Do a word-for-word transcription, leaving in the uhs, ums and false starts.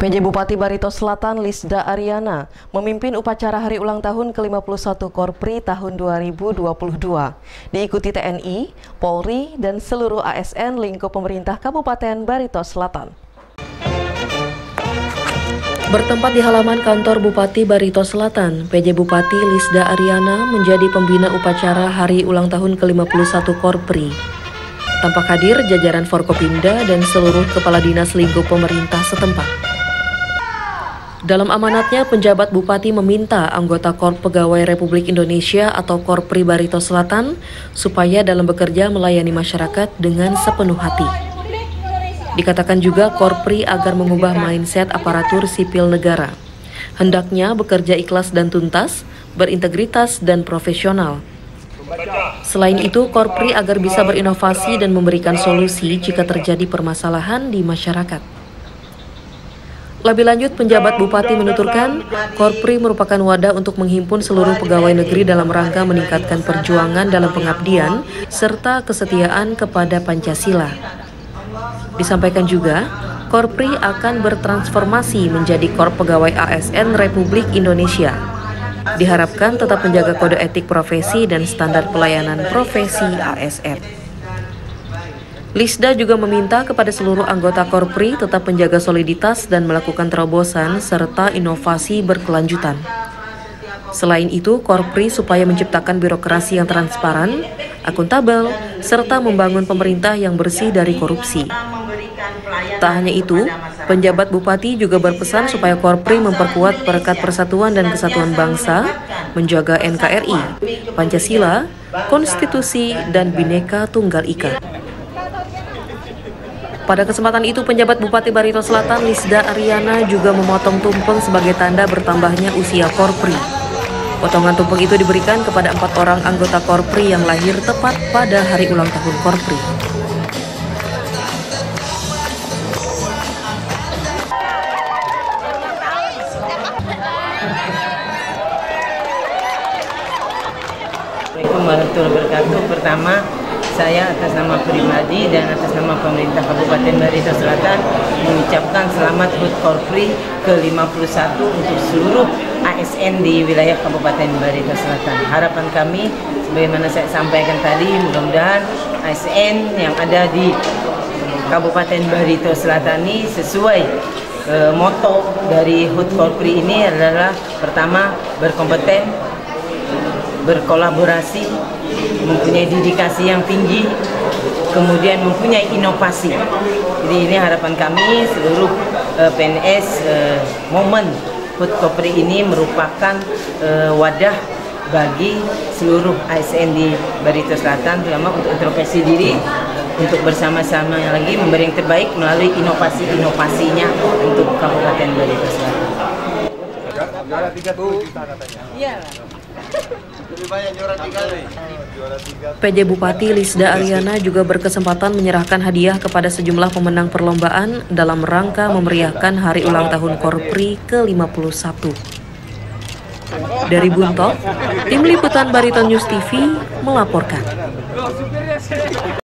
P J Bupati Barito Selatan Lisda Aryana memimpin upacara hari ulang tahun ke lima puluh satu Korpri tahun dua ribu dua puluh dua. Diikuti T N I, Polri, dan seluruh A S N lingkup pemerintah Kabupaten Barito Selatan. Bertempat di halaman kantor Bupati Barito Selatan, P J Bupati Lisda Aryana menjadi pembina upacara hari ulang tahun ke lima puluh satu Korpri. Tampak hadir jajaran Forkopimda dan seluruh kepala dinas lingkup pemerintah setempat. Dalam amanatnya, penjabat Bupati meminta anggota Korp Pegawai Republik Indonesia atau Korpri Barito Selatan supaya dalam bekerja melayani masyarakat dengan sepenuh hati. Dikatakan juga Korpri agar mengubah mindset aparatur sipil negara. Hendaknya bekerja ikhlas dan tuntas, berintegritas dan profesional. Selain itu, Korpri agar bisa berinovasi dan memberikan solusi jika terjadi permasalahan di masyarakat. Lebih lanjut, penjabat Bupati menuturkan, Korpri merupakan wadah untuk menghimpun seluruh pegawai negeri dalam rangka meningkatkan perjuangan dalam pengabdian serta kesetiaan kepada Pancasila. Disampaikan juga, Korpri akan bertransformasi menjadi Korp Pegawai A S N Republik Indonesia. Diharapkan tetap menjaga kode etik profesi dan standar pelayanan profesi A S N. Lisda juga meminta kepada seluruh anggota Korpri tetap menjaga soliditas dan melakukan terobosan serta inovasi berkelanjutan. Selain itu, Korpri supaya menciptakan birokrasi yang transparan, akuntabel, serta membangun pemerintah yang bersih dari korupsi. Tak hanya itu, penjabat Bupati juga berpesan supaya Korpri memperkuat perekat persatuan dan kesatuan bangsa, menjaga N K R I, Pancasila, Konstitusi, dan Bhinneka Tunggal Ika. Pada kesempatan itu, penjabat Bupati Barito Selatan Lisda Aryana juga memotong tumpeng sebagai tanda bertambahnya usia Korpri. Potongan tumpeng itu diberikan kepada empat orang anggota Korpri yang lahir tepat pada hari ulang tahun Korpri. Assalamualaikum warahmatullahi wabarakatuh. Pertama, saya atas nama pribadi dan atas nama pemerintah Kabupaten Barito Selatan mengucapkan selamat H U T Korpri ke lima puluh satu untuk seluruh A S N di wilayah Kabupaten Barito Selatan. Harapan kami, sebagaimana saya sampaikan tadi, mudah-mudahan A S N yang ada di Kabupaten Barito Selatan ini sesuai eh, moto dari H U T Korpri ini adalah pertama, berkompeten, berkolaborasi, mempunyai dedikasi yang tinggi, kemudian mempunyai inovasi. Jadi ini harapan kami seluruh uh, P N S, uh, momen H U T Korpri ini merupakan uh, wadah bagi seluruh A S N di Barito Selatan, terutama untuk introspeksi diri, untuk bersama-sama lagi memberi yang terbaik melalui inovasi-inovasinya untuk Kabupaten Barito Selatan. Juara tiga tuh juta katanya. Iya. Lebih banyak juara tiga nih. P J Bupati Lisda Aryana juga berkesempatan menyerahkan hadiah kepada sejumlah pemenang perlombaan dalam rangka memeriahkan hari ulang tahun Korpri ke lima puluh satu. Dari Buntok, Tim Liputan Barito News T V melaporkan.